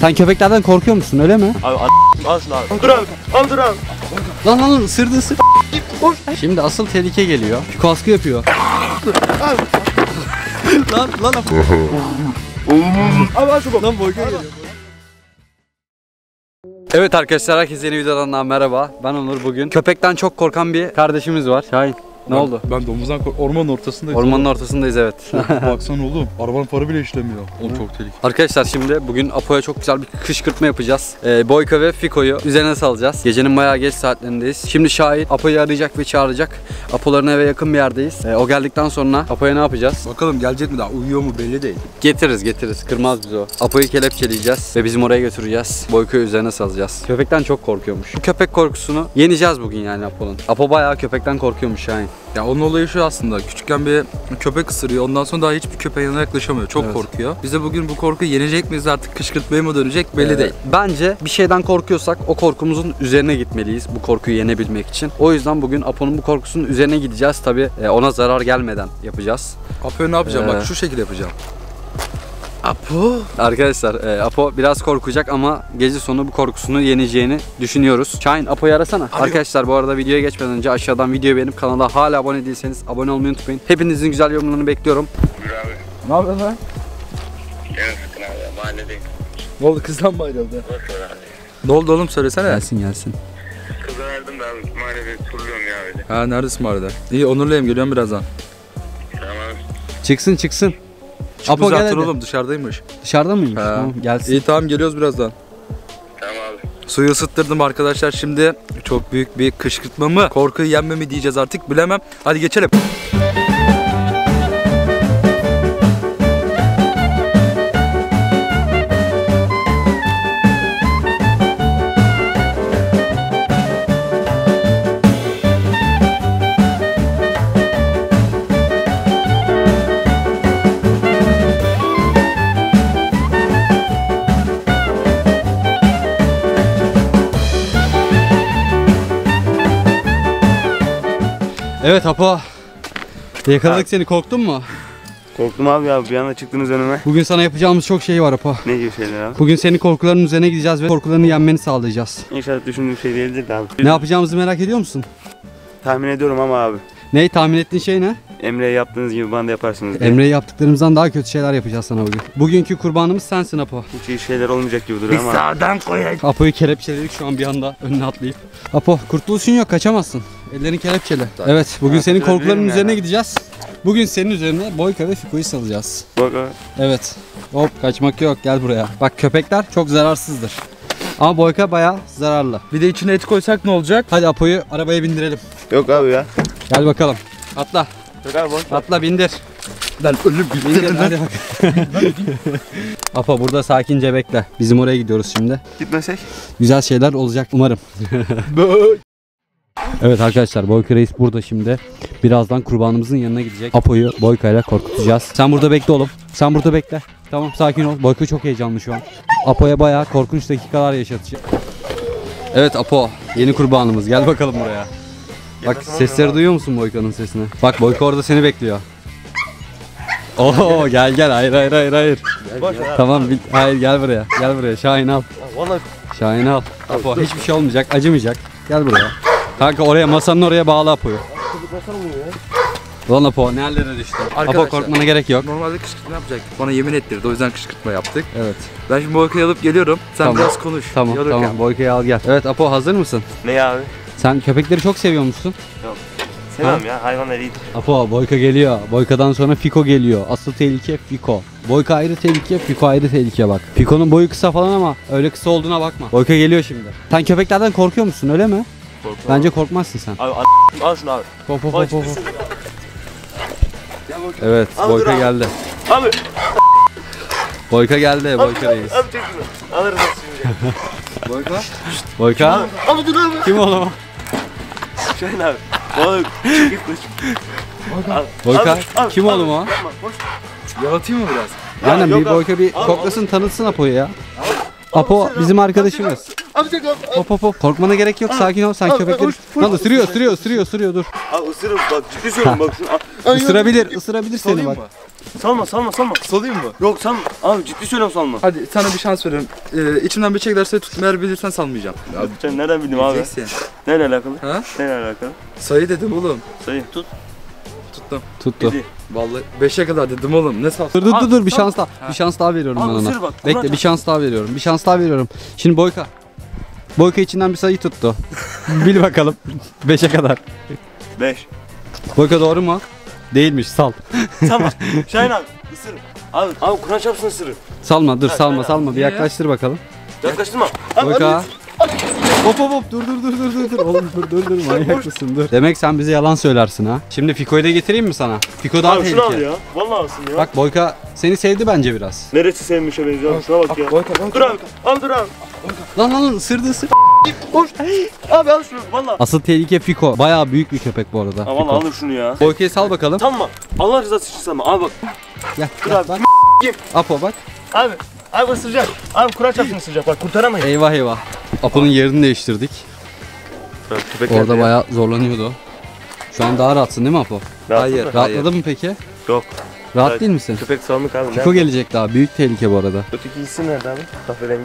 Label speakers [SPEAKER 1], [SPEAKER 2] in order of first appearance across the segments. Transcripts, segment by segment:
[SPEAKER 1] Sen köpeklerden korkuyor musun öyle mi?
[SPEAKER 2] Abi al şunu abi. Dur abi. Al dur abi.
[SPEAKER 1] Lan ısırdı. Şimdi asıl tehlike geliyor. Fiko askı yapıyor. lan.
[SPEAKER 2] Abi al şunu.
[SPEAKER 1] Lan boyka geliyor. Evet arkadaşlar, herkese yeni videodan daha merhaba. Ben Onur. Bugün köpekten çok korkan bir kardeşimiz var. Şahin. Ne oldu?
[SPEAKER 3] Ben domuzdan ormanın ortasındayım.
[SPEAKER 1] Ormanın ortasındayız, evet.
[SPEAKER 3] Baksana oğlum, arabanın farı bile işlemiyor. Oğlum çok tehlikeli.
[SPEAKER 1] Arkadaşlar şimdi bugün Apo'ya çok güzel bir kışkırtma yapacağız. Boyka ve Fiko'yu üzerine salacağız. Gecenin bayağı geç saatlerindeyiz. Şimdi Şahin Apo'yu arayacak ve çağıracak. Apo'ların eve yakın bir yerdeyiz. O geldikten sonra Apo'ya ne yapacağız?
[SPEAKER 3] Bakalım gelecek mi, daha uyuyor mu belli değil.
[SPEAKER 1] Getiririz. Kırmaz bizi o. Apo'yu kelepçeleyeceğiz ve bizim oraya götüreceğiz. Boyka'yı üzerine salacağız. Köpekten çok korkuyormuş. Bu köpek korkusunu yeneceğiz bugün yani Apo'nun. Apo bayağı köpekten korkuyormuş Şahin.
[SPEAKER 3] Ya onun olayı şu aslında, küçükken bir köpek ısırıyor, ondan sonra daha hiçbir köpeğin yanına yaklaşamıyor, çok korkuyor. Biz de bugün bu korkuyu yenecek miyiz, artık kışkırtmaya mı dönecek belli değil.
[SPEAKER 1] Bence bir şeyden korkuyorsak o korkumuzun üzerine gitmeliyiz bu korkuyu yenebilmek için. O yüzden bugün Apo'nun bu korkusunun üzerine gideceğiz. Tabi ona zarar gelmeden yapacağız.
[SPEAKER 3] Apo'ya ne yapacağım, bak şu şekilde yapacağım. Apo.
[SPEAKER 1] Arkadaşlar Apo biraz korkacak ama gece sonu bu korkusunu yeneceğini düşünüyoruz. Şahin, Apo'yu arasana. Arkadaşlar bu arada videoya geçmeden önce aşağıdan videoyu beğenip kanala hala abone değilseniz abone olmayı unutmayın. Hepinizin güzel yorumlarını bekliyorum.
[SPEAKER 2] Buyur abi.
[SPEAKER 3] Ne yapıyorsun lan?
[SPEAKER 2] Canım sıkın abi. Mahalledeyim.
[SPEAKER 3] Ne oldu, kızdan mı ayrıldı?
[SPEAKER 2] Boş ver abi.
[SPEAKER 3] Ne oldu oğlum, söylesene.
[SPEAKER 1] Gelsin.
[SPEAKER 2] Kıza verdim de abi. Mahallede turluyorum ya öyle.
[SPEAKER 3] Ha, neredesin mahallede? İyi, Onur'layım, geliyorum birazdan.
[SPEAKER 2] Tamam.
[SPEAKER 1] Çıksın.
[SPEAKER 3] Apo
[SPEAKER 1] gel
[SPEAKER 3] zaten
[SPEAKER 1] hadi.
[SPEAKER 3] oğlum, dışarıdaymış.
[SPEAKER 1] Dışarıda mıymış?
[SPEAKER 3] Ha.
[SPEAKER 1] Tamam, gelsin.
[SPEAKER 3] İyi tamam, geliyoruz birazdan.
[SPEAKER 2] Tamam abi.
[SPEAKER 3] Suyu ısıttırdım arkadaşlar, şimdi çok büyük bir kışkırtma mı, korkuyu yenme mi diyeceğiz artık, bilemem. Hadi geçelim.
[SPEAKER 1] Evet Apo. Yakaladık seni, korktun mu?
[SPEAKER 2] Korktum abi ya. Bir anda çıktınız önüme.
[SPEAKER 1] Bugün sana yapacağımız çok şey var Apo.
[SPEAKER 2] Ne gibi şeyler abi?
[SPEAKER 1] Bugün senin korkularının üzerine gideceğiz ve korkularını yenmeni sağlayacağız.
[SPEAKER 2] İnşallah düşündüğüm şey değildir de abi.
[SPEAKER 1] Ne yapacağımızı merak ediyor musun?
[SPEAKER 2] Tahmin ediyorum ama abi.
[SPEAKER 1] Neyi tahmin ettiğin şey ne?
[SPEAKER 2] Emre'ye yaptığınız gibi bana da yaparsınız diye.
[SPEAKER 1] Emre'ye yaptıklarımızdan daha kötü şeyler yapacağız sana bugün. Bugünkü kurbanımız sensin Apo.
[SPEAKER 2] Hiç iyi şeyler olmayacak gibi duruyor ama.
[SPEAKER 3] Sağdan koyayım.
[SPEAKER 1] Apo'yu kelepçeledik şu an bir anda önüne atlayıp. Apo, kurtuluşun yok, kaçamazsın. Ellerini kelepçele. Evet, bugün senin korkularının üzerine gideceğiz. Bugün senin üzerine Boyka ve Fiko'yu salacağız.
[SPEAKER 2] Bak abi.
[SPEAKER 1] Evet. Hop, kaçmak yok, gel buraya. Bak, köpekler çok zararsızdır. Ama Boyka bayağı zararlı.
[SPEAKER 3] Bir de içine et koysak ne olacak?
[SPEAKER 1] Hadi Apo'yu arabaya bindirelim.
[SPEAKER 2] Yok abi ya.
[SPEAKER 1] Gel bakalım. Atla.
[SPEAKER 2] Yok abi boş ver.
[SPEAKER 1] Atla, bindir.
[SPEAKER 3] Ben ölüm
[SPEAKER 1] Bindir, hadi bak. Apo burada sakince bekle. Bizim oraya gidiyoruz şimdi.
[SPEAKER 2] Gitmesek.
[SPEAKER 1] Güzel şeyler olacak umarım. Evet arkadaşlar, Boyka Reis burada şimdi. Birazdan kurbanımızın yanına gidecek. Apo'yu Boyka ile korkutacağız. Sen burada bekle oğlum. Sen burada bekle. Tamam, sakin ol. Boyka çok heyecanlı şu an. Apo'ya bayağı korkunç dakikalar yaşatacak. Evet Apo, yeni kurbanımız. Gel bakalım buraya. Bak, sesleri duyuyor musun Boyka'nın sesini? Bak, Boyka orada seni bekliyor. Oo, gel. Hayır. Tamam, hayır, gel buraya. Gel buraya. Şahin al.
[SPEAKER 2] Vallahi.
[SPEAKER 1] Şahin al. Apo, hiçbir şey olmayacak, acımayacak. Gel buraya. Kanka oraya, masanın oraya bağla Apo'yu. Ulan Apo, ne hallere düştün. Apo, korkmana gerek yok.
[SPEAKER 3] Normalde kışkırtma yapacaktık. Bana yemin ettirdi. O yüzden kışkırtma yaptık.
[SPEAKER 1] Evet.
[SPEAKER 3] Ben şimdi Boyka'yı alıp geliyorum. Sen
[SPEAKER 1] Tamam.
[SPEAKER 3] biraz konuş.
[SPEAKER 1] Tamam. Boyka'yı al gel. Evet Apo, hazır mısın?
[SPEAKER 2] Ne abi?
[SPEAKER 1] Sen köpekleri çok seviyor musun?
[SPEAKER 2] Sevmem ya. Hayvanlar iyidir.
[SPEAKER 1] Apo, Boyka geliyor. Boyka'dan sonra Fiko geliyor. Asıl tehlike Fiko. Boyka ayrı tehlike, Fiko ayrı tehlike bak. Fiko'nun boyu kısa falan ama öyle kısa olduğuna bakma. Boyka geliyor şimdi. Sen köpeklerden korkuyor musun, öyle mi?
[SPEAKER 2] Korkma.
[SPEAKER 1] Bence korkmazsın sen.
[SPEAKER 2] Abi al şunu abi.
[SPEAKER 1] Hop. Evet, Boyka geldi.
[SPEAKER 2] Abi.
[SPEAKER 1] Boyka geldi, Boyka Reis.
[SPEAKER 2] Abi çek şunu. Alırım şimdi.
[SPEAKER 3] Boyka.
[SPEAKER 1] Boyka.
[SPEAKER 2] Abi dur abi.
[SPEAKER 1] Kim oğlum?
[SPEAKER 2] Şahin abi. Oğlum. Çekil koş.
[SPEAKER 1] Boyka.
[SPEAKER 2] Abi,
[SPEAKER 1] Kim oğlum o?
[SPEAKER 2] Yapma, boş.
[SPEAKER 3] Yalatayım mı biraz?
[SPEAKER 1] Aynen,
[SPEAKER 2] yok
[SPEAKER 1] bir
[SPEAKER 2] abi.
[SPEAKER 1] Boyka bir koklasın, tanıtsın Apo'yu ya. Apo bizim arkadaşımız.
[SPEAKER 2] Abi çek abi.
[SPEAKER 1] Hop. Korkmana gerek yok, sakin ol. Sen
[SPEAKER 2] Abi,
[SPEAKER 1] köpekleri...
[SPEAKER 2] hoş-
[SPEAKER 1] Lan ısırıyor dur.
[SPEAKER 2] Abi ısırırım bak, ciddi söylüyorum bak şunu.
[SPEAKER 1] Isırabilir seni bak.
[SPEAKER 2] Salma.
[SPEAKER 3] Salayım mı?
[SPEAKER 2] Yok salma. Abi ciddi söylüyorum salma.
[SPEAKER 3] Hadi sana bir şans veriyorum. İçimden bir çeklerse tuttum. Eğer bilirsen salmayacağım. Abi,
[SPEAKER 2] Sen nereden bildin abi?
[SPEAKER 3] bileceksin.
[SPEAKER 2] Neyle alakalı?
[SPEAKER 3] Ha?
[SPEAKER 2] Neyle alakalı?
[SPEAKER 3] Sayı dedim oğlum.
[SPEAKER 2] Sayı tut.
[SPEAKER 3] Tuttum.
[SPEAKER 1] Tuttu.
[SPEAKER 2] Yedi.
[SPEAKER 3] Vallahi 5'e kadar dedim oğlum. Ne sal?
[SPEAKER 1] Dur bir şans daha. Bir şans daha veriyorum
[SPEAKER 2] Abi
[SPEAKER 1] ben ona.
[SPEAKER 2] ısır bak,
[SPEAKER 1] Bekle
[SPEAKER 2] Murat.
[SPEAKER 1] bir şans daha veriyorum. Şimdi Boyka. Boyka içinden bir sayı tuttu. Bil bakalım. 5'e kadar.
[SPEAKER 2] 5.
[SPEAKER 1] Boyka doğru mu? Değilmiş sal.
[SPEAKER 2] Tamam. Şahin abi ısır. Abi Kur'an çarpsın ısırır.
[SPEAKER 1] Salma dur
[SPEAKER 2] Ha,
[SPEAKER 1] salma
[SPEAKER 2] aynen.
[SPEAKER 1] bir
[SPEAKER 3] Niye ya?
[SPEAKER 1] yaklaştır bakalım.
[SPEAKER 2] Yaklaştırma. Abi,
[SPEAKER 1] Boyka. Hop dur oğlum dur manyak mısın dur. Demek sen bize yalan söylersin ha. Şimdi Fiko'yu da getireyim mi sana? Fiko daha
[SPEAKER 2] Abi şunu al
[SPEAKER 1] tehlikeli.
[SPEAKER 2] ya. Vallahi alsın ya.
[SPEAKER 1] Bak Boyka seni sevdi bence biraz.
[SPEAKER 2] Neresi sevmişe benziyor abi, şuna bak ya.
[SPEAKER 3] Boyka.
[SPEAKER 2] Dur abi. Al dur abi.
[SPEAKER 1] Lan ısırdı.
[SPEAKER 2] Koş. Abi al şunu valla.
[SPEAKER 1] Asıl tehlike Fiko. Bayağı büyük bir köpek bu arada.
[SPEAKER 2] Valla
[SPEAKER 1] Fiko.
[SPEAKER 2] alır şunu ya.
[SPEAKER 1] Boyka'yı sal bakalım.
[SPEAKER 2] Sanma. Allah rızası için sanma. Abi bak.
[SPEAKER 1] Gel,
[SPEAKER 2] Dur
[SPEAKER 1] gel
[SPEAKER 2] abi.
[SPEAKER 1] bak.
[SPEAKER 2] Yiyeyim.
[SPEAKER 1] Apo bak.
[SPEAKER 2] Abi ısıracak. Abi Kur'an çarpsın ısıracak. Bak kurtaramayız.
[SPEAKER 1] Eyvah. Apo'nun yerini değiştirdik. Orada bayağı zorlanıyordu o. Şu an daha rahatsın değil mi Apo?
[SPEAKER 3] Hayır.
[SPEAKER 1] Rahatladın mı peki?
[SPEAKER 2] Yok.
[SPEAKER 1] Rahat
[SPEAKER 2] Evet.
[SPEAKER 1] değil misin?
[SPEAKER 2] Köpek salmış abi.
[SPEAKER 1] Fiko gelecek daha. Büyük tehlike bu arada.
[SPEAKER 2] Öteki isim nerede abi? Kahverengi.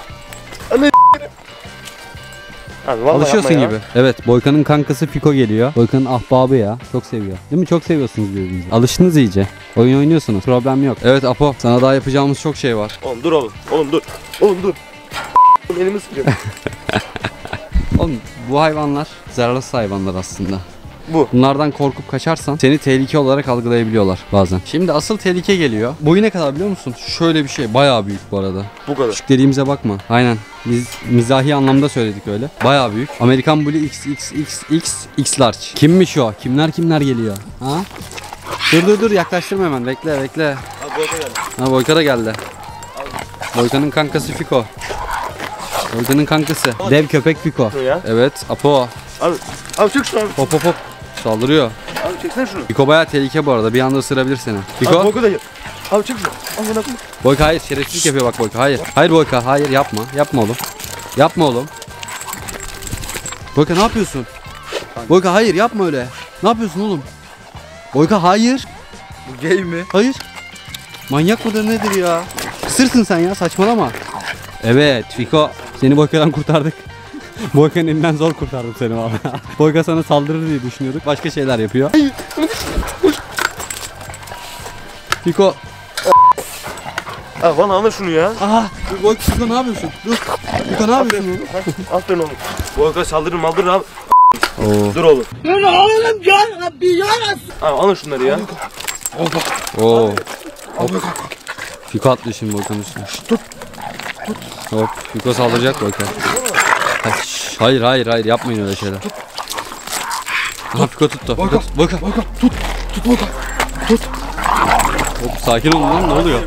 [SPEAKER 2] Abi vallahi
[SPEAKER 1] Alışıyorsun
[SPEAKER 2] yapma ya.
[SPEAKER 1] gibi. Evet, Boyka'nın kankası Fiko geliyor. Boyka'nın ahbabı ya. Çok seviyor. Değil mi? Çok seviyorsunuz birbirinizi. Alıştınız iyice. Oyun oynuyorsunuz. Problem yok. Evet Apo, sana daha yapacağımız çok şey var.
[SPEAKER 2] Oğlum dur oğlum. Oğlum dur. Oğlum dur. Elimi sıkıyor.
[SPEAKER 1] Oğlum bu hayvanlar zararsız hayvanlar aslında.
[SPEAKER 2] Bu.
[SPEAKER 1] Bunlardan korkup kaçarsan seni tehlike olarak algılayabiliyorlar bazen. Şimdi asıl tehlike geliyor. Boyu ne kadar biliyor musun? Şöyle bir şey. Bayağı büyük bu arada.
[SPEAKER 2] Bu kadar.
[SPEAKER 1] Küçük dediğimize bakma. Aynen. Biz mizahi anlamda söyledik öyle. Bayağı büyük. Amerikan Bully XXXX large. Kimmiş o? Kimler geliyor? Ha? Dur yaklaştırma hemen. Bekle.
[SPEAKER 2] Abi Boyka geldi.
[SPEAKER 1] Ha Boyka da geldi. Boyka'nın kankası Fiko. Boyka'nın kankası. Dev köpek Fiko.
[SPEAKER 2] Şunu ya.
[SPEAKER 1] Evet Apo.
[SPEAKER 2] Abi çek şunu abi.
[SPEAKER 1] Hop. Saldırıyor.
[SPEAKER 2] Abi çeksene şunu.
[SPEAKER 1] Fiko bayağı tehlike bu arada. Bir anda ısırabilir seni. Fiko.
[SPEAKER 2] Abi Boyka da gel. Abi çek şunu. Amına koyayım.
[SPEAKER 1] Boyka hayır. Şerefsizlik yapıyor bak Boyka. Hayır Boyka. Hayır yapma. Yapma oğlum. Boyka ne yapıyorsun? Boyka hayır yapma öyle. Ne yapıyorsun oğlum? Boyka hayır.
[SPEAKER 3] Bu gay mi?
[SPEAKER 1] Hayır. Manyak mıdır nedir ya? Kısırsın sen ya saçmalama. Evet Fiko seni Boyka'dan kurtardık. Boyka'nın elinden zor kurtardım seni valla. Boyka sana saldırır diye düşünüyorduk. Başka şeyler yapıyor. Fiko.
[SPEAKER 2] Abi valla alır şunu ya.
[SPEAKER 1] Aha. Fiko ne yapıyorsun? Dur. Fiko ne yapıyorsun oğlum?
[SPEAKER 2] Aferin oğlum. Boyka saldırır maldırır abi.
[SPEAKER 1] Oo.
[SPEAKER 2] Dur oğlum. Dur oğlum ya Rabbi ya. Abi alın şunları ya.
[SPEAKER 1] Oo. Fiko atlıyor şimdi Boyka'nın üstüne. Tut. Hop. Fiko saldıracak Boyka. Hayır yapmayın öyle şeyler. Aha Fiko tuttu. Boyka.
[SPEAKER 3] Tut Boyka.
[SPEAKER 1] Hop sakin olun lan ne oluyor?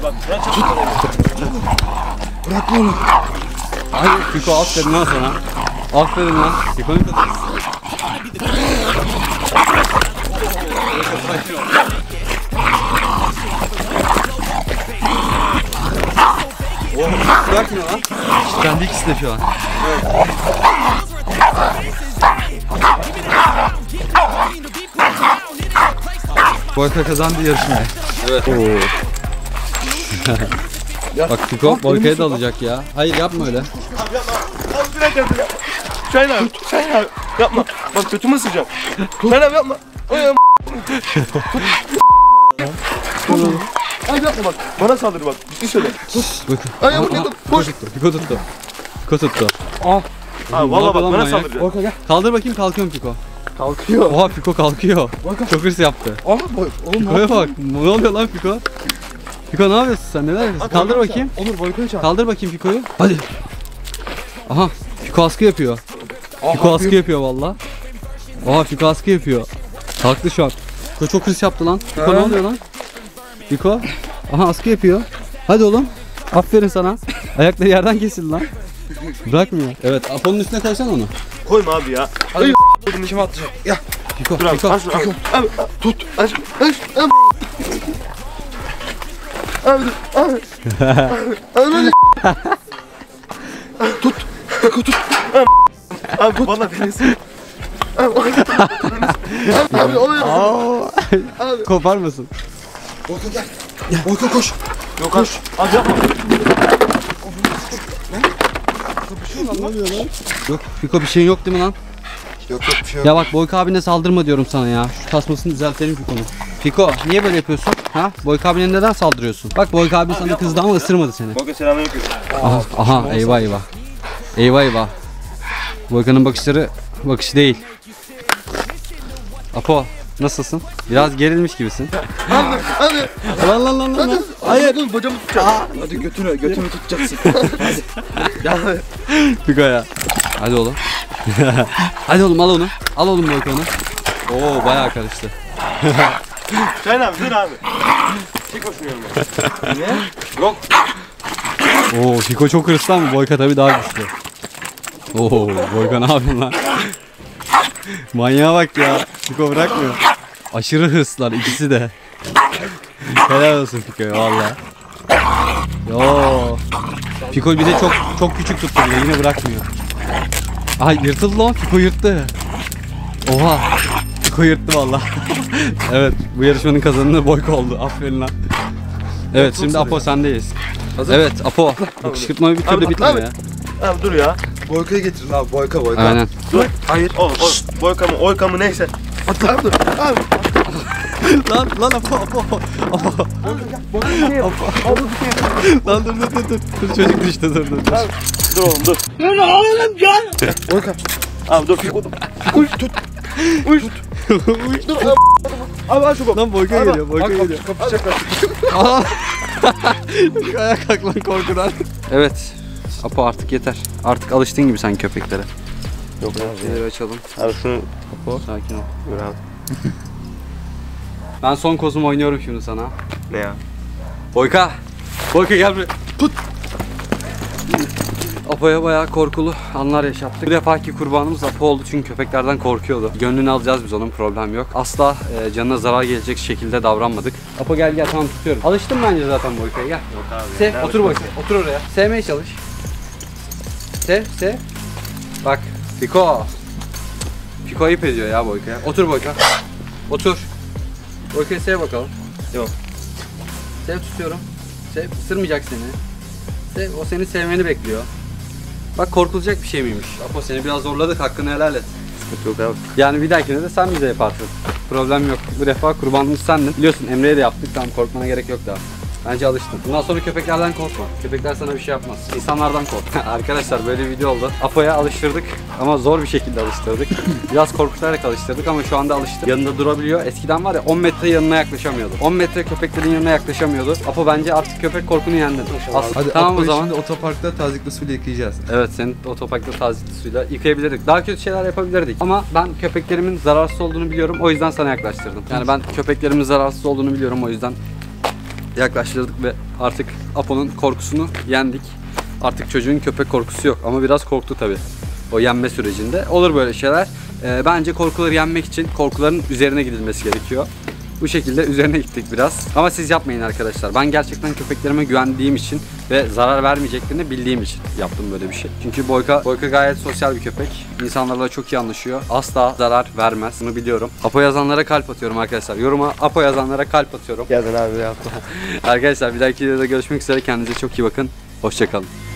[SPEAKER 3] Bırak oğlum.
[SPEAKER 1] Hayır Fiko aferin lan sana. Aferin lan. Fiko'nun tuttu. Sakin ol lan. Kendi ikisi de şu an.
[SPEAKER 3] Boyka kazandı yarışmayı.
[SPEAKER 1] Evet. Bak Fiko Boyka'yı da alacak ya. Hayır yapma öyle.
[SPEAKER 2] Abi bir dakika. Şahin abi. Yapma. Bak götümü ısıracağım. Şahin abi yapma. Ay, Abi yapma bak. Bana saldır bak. Ciddi söyle.
[SPEAKER 1] Boyka.
[SPEAKER 2] Ay yapma. Koş.
[SPEAKER 1] Fiko tuttu.
[SPEAKER 2] Abi valla bak bana saldıracak.
[SPEAKER 3] Boyka gel.
[SPEAKER 1] Kaldır bakayım kalkıyor mu Fiko?
[SPEAKER 3] Kalkıyor.
[SPEAKER 1] Oha Fiko kalkıyor. Çok hırs yaptı.
[SPEAKER 3] Oğlum ne
[SPEAKER 1] Fiko'ya bak. Ne oluyor lan Fiko? Fiko ne yapıyorsun sen? Neler yapıyorsun? Kaldır bakayım.
[SPEAKER 3] Onur Boyka'yı çağır.
[SPEAKER 1] Kaldır bakayım Fiko'yu. Hadi. Aha. Fiko askı yapıyor. Fiko askı yapıyor valla. Oha Fiko askı yapıyor. Kalktı şu an. Fiko çok hırs yaptı lan. Fiko ne oluyor lan? Fiko. Aha askı yapıyor. Hadi oğlum. Aferin sana. Ayakları yerden kesildi lan. Bırakmıyor. Evet Apo'nun üstüne koysan onu.
[SPEAKER 2] Koyma abi ya.
[SPEAKER 3] Hadi kime atacak? Ya.
[SPEAKER 1] Fiko.
[SPEAKER 2] Dur abi.
[SPEAKER 1] Fiko.
[SPEAKER 2] Aç şunu abi. Abi tut. Aç. Abi. Abi dur. Abi. Abi. Tut. Fiko tut. Abi bana denizsin. Abi oluyor.
[SPEAKER 1] Aa. Koparmasın.
[SPEAKER 2] Boyka gel. Gel Boyka koş. Yok koş. Abi yapma.
[SPEAKER 1] Yok Fiko bir şeyin yok değil mi lan?
[SPEAKER 2] Yok bir şey yok.
[SPEAKER 1] Ya bak Boyka abine saldırma diyorum sana ya. Şu tasmasını düzeltelim Fiko'nun. Fiko niye böyle yapıyorsun? Ha? Boyka abine neden saldırıyorsun? Bak Boyka abi sana kızdı ama ısırmadı seni.
[SPEAKER 2] Boyka selamünaleyküm.
[SPEAKER 1] Aha eyvah eyvah. Eyvah eyvah. Boyka'nın bakışı değil. Apo nasılsın? Biraz gerilmiş gibisin.
[SPEAKER 2] Hadi.
[SPEAKER 1] Lan. Hayır.
[SPEAKER 2] Dur bacamı tutacağım. Hadi götünü tutacaksın. Hadi.
[SPEAKER 1] Fiko ya. Hadi oğlum. Hadi oğlum al onu. Al oğlum Boyka onu. Oo bayağı karıştı.
[SPEAKER 2] Şahin abi dur abi. Çek başını yanıma. Niye? Yok.
[SPEAKER 1] Oo Fiko çok hırslı ama Boyka tabii daha güçlü. Oo Boyka ne yapıyorsun lan? Manyağa bak ya. Fiko bırakmıyor. Aşırı hırslılar ikisi de. Helal olsun Fiko'ya valla. Yo. Fiko bir de çok küçük tuttu bile yine bırakmıyor. Aha yırtıldı lan Fiko yırttı. Oha. Fiko yırttı valla. Evet bu yarışmanın kazananı Boyka oldu. Aferin lan. Evet şimdi Apo sendeyiz.
[SPEAKER 3] Hazır.
[SPEAKER 1] Evet Apo. Bu kışkırtma bir türlü
[SPEAKER 2] Abi,
[SPEAKER 1] bitmiyor
[SPEAKER 2] abi.
[SPEAKER 1] ya.
[SPEAKER 2] Abi dur ya.
[SPEAKER 3] Boyka'yı getirin abi. Boyka.
[SPEAKER 1] Aynen.
[SPEAKER 2] Dur.
[SPEAKER 3] Hayır.
[SPEAKER 2] Oğlum Boyka mı neyse. Abi dur. Abi.
[SPEAKER 1] Lan Apo. Lan dur. Dur çocuk düştü dur.
[SPEAKER 2] Dur oğlum dur. Ne oğlum gel. Boyka. Abi dur Fiko. Uç tut. Uç. Dur abi. Abi aç şu
[SPEAKER 1] Lan Boyka geliyor.
[SPEAKER 2] Kapışacaklar.
[SPEAKER 1] Ayağa kalk lan korkudan. Evet. Apo artık yeter. Artık alıştın gibi sen köpeklere.
[SPEAKER 2] Yok abi.
[SPEAKER 1] Şeyleri açalım.
[SPEAKER 2] Abi şunu.
[SPEAKER 1] Apo sakin ol.
[SPEAKER 2] Dur abi.
[SPEAKER 1] Ben son kozumu oynuyorum şimdi sana.
[SPEAKER 2] Ne ya?
[SPEAKER 1] Boyka gel buraya. Tut. Apo'ya bayağı korkulu anlar yaşattık. Bu defaki kurbanımız Apo oldu çünkü köpeklerden korkuyordu. Gönlünü alacağız biz onun, problem yok. Asla canına zarar gelecek şekilde davranmadık. Apo gel tamam tutuyorum. Alıştım bence zaten Boyka'ya gel.
[SPEAKER 2] Yok abi.
[SPEAKER 1] Sev, otur bakayım. Otur oraya. Sevmeye çalış. Sev. Bak Fiko. Fiko ayıp ediyor ya Boyka'ya. Otur Boyka. Otur. Boyka'yı sev bakalım.
[SPEAKER 2] Yok.
[SPEAKER 1] Sev tutuyorum. Sev, ısırmayacak seni. Sev, o seni sevmeni bekliyor. Bak korkulacak bir şey miymiş? Apo seni biraz zorladık, hakkını helal et.
[SPEAKER 2] Yok abi.
[SPEAKER 1] Yani bir dahakine de sen bize yaparsın. Problem yok. Bu defa kurbanımız sendin. Biliyorsun Emre'ye de yaptık, tamam korkmana gerek yok daha. Bence alıştın. Bundan sonra köpeklerden korkma. Köpekler sana bir şey yapmaz. İnsanlardan kork. Arkadaşlar böyle bir video oldu. Apo'ya alıştırdık ama zor bir şekilde alıştırdık. Biraz korkutarak alıştırdık ama şu anda alıştı. Yanında durabiliyor. Eskiden var ya 10 metre yanına yaklaşamıyordu. 10 metre köpeklerin yanına yaklaşamıyordu. Apo bence artık köpek korkunu yendin.
[SPEAKER 3] Hadi
[SPEAKER 1] Tamam o
[SPEAKER 3] Apo'yu
[SPEAKER 1] zaman.
[SPEAKER 3] şimdi otoparkta tazikli suyla yıkayacağız.
[SPEAKER 1] Evet senin otoparkta tazikli suyla yıkayabilirdik. Daha kötü şeyler yapabilirdik. Ama ben köpeklerimin zararsız olduğunu biliyorum. O yüzden sana yaklaştırdım. Yani ben köpeklerimin zararsız olduğunu biliyorum. O yüzden yaklaştırdık ve artık Apo'nun korkusunu yendik. Artık çocuğun köpek korkusu yok ama biraz korktu tabii. O yenme sürecinde. Olur böyle şeyler. Bence korkuları yenmek için korkuların üzerine gidilmesi gerekiyor. Bu şekilde üzerine gittik biraz. Ama siz yapmayın arkadaşlar. Ben gerçekten köpeklerime güvendiğim için ve zarar vermeyeceklerini bildiğim için yaptım böyle bir şey. Çünkü Boyka gayet sosyal bir köpek. İnsanlarla çok iyi anlaşıyor. Asla zarar vermez. Bunu biliyorum. Apo yazanlara kalp atıyorum arkadaşlar. Yoruma Apo yazanlara kalp atıyorum.
[SPEAKER 2] Geldin abi ya.
[SPEAKER 1] Arkadaşlar bir dahaki videoda görüşmek üzere. Kendinize çok iyi bakın. Hoşça kalın.